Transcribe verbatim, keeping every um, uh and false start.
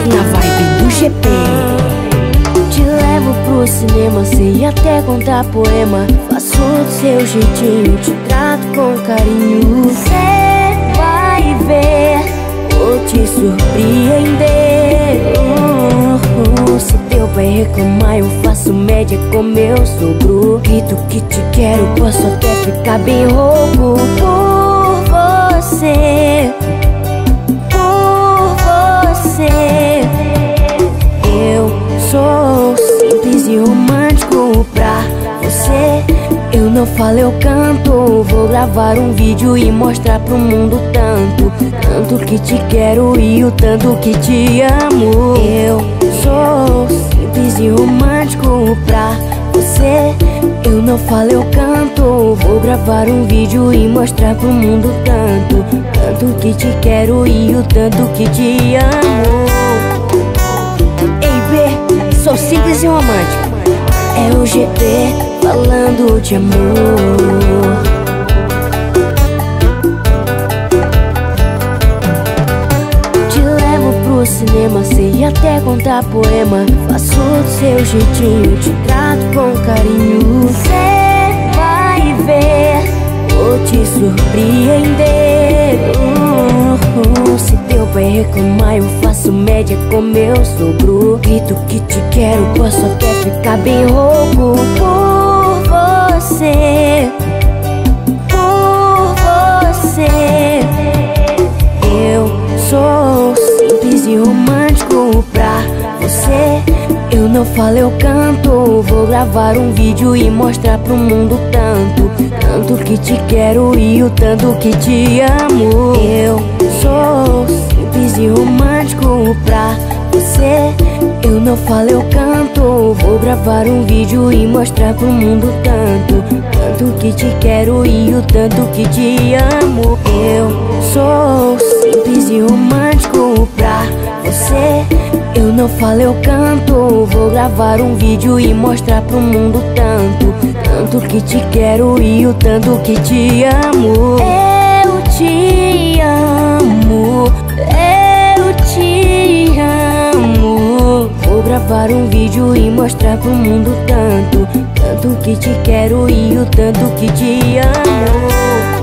na vibe do G P. Te levo pro cinema, sei até contar poema. Faço do seu jeitinho, te trato com carinho. Cê vai ver, vou te surpreender. uh, uh, Se teu pai reclamar, eu faço média com meu sogro. Grito que te quero, posso até ficar bem rouco. Por você, por você. Eu sou simples e romântico pra você. Eu não falo, eu canto. Vou gravar um vídeo e mostrar pro mundo tanto, tanto que te quero e o tanto que te amo. Eu sou simples e romântico pra você. Eu não falo, eu canto. Vou gravar um vídeo e mostrar pro mundo tanto, tanto que te quero e o tanto que te amo. Ei, B, sou simples e romântico. É o G P falando de amor. Te levo pro cinema, sei até contar poema. Faço do seu jeitinho, te trato com carinho. Cê vai ver, vou te surpreender. uh, uh, Se teu pai reclamar, eu faço média com meu sogro. Grito que te quero, posso até ficar bem rouco. Por você, por você. Eu sou simples e romântico pra você. Eu não falo, eu canto. Vou gravar um vídeo e mostrar pro mundo tanto, tanto que te quero e o tanto que te amo. Eu sou simples e romântico pra você. Eu não falo, eu canto. Vou gravar um vídeo e mostrar pro mundo tanto, tanto que te quero e o tanto que te amo. Eu sou simples e romântico pra você. Eu não falo, eu canto. Vou gravar um vídeo e mostrar pro mundo tanto, tanto que te quero e o tanto que te amo. Eu te amo, eu te amo. Vou gravar um vídeo e mostrar pro mundo tanto, tanto que te quero e o tanto que te amo.